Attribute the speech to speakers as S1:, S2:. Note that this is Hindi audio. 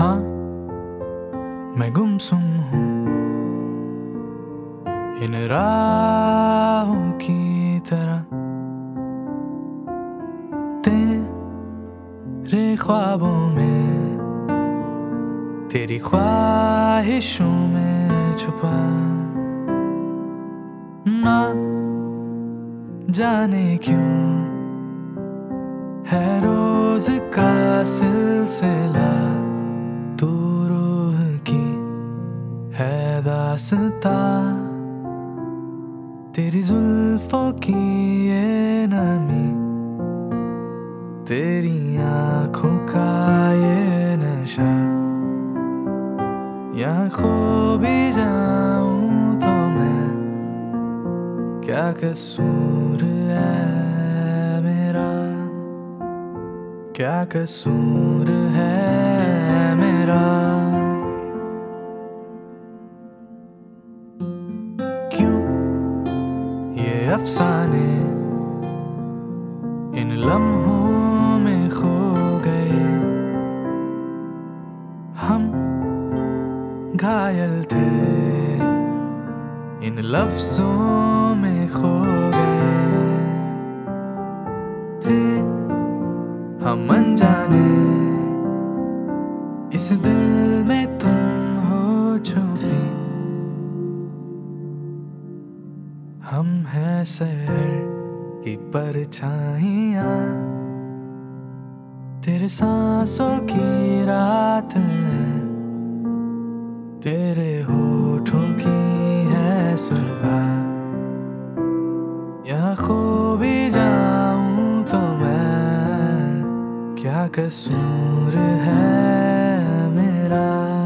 S1: हाँ, मैं गुमसुम हूँ इन राहों की तरह, तेरे ख्वाबों में, तेरी ख्वाहिशों में छुपा। ना जाने क्यों है रोज का सिलसिला, तू रूह की है दास्तां, तेरी जुल्फों की ये नमी, तेरी आँखों का ये नशा। यहाँ खो भी जाऊं तो मैं, क्या कसूर है मेरा, क्या कसूर है मेरा। क्यों ये अफसाने इन लम्हों में खो गए, हम घायल थे इन लफ्जों में खो गए थे, हम अनजाने इस दिल में तुम हो छुपी। हम हैं शहर की परछाइयाँ, तेरे सांसों की रात है, तेरे होठों की है सुबह। यहाँ खो भी जाऊं तो मैं, क्या कसूर है मेरा।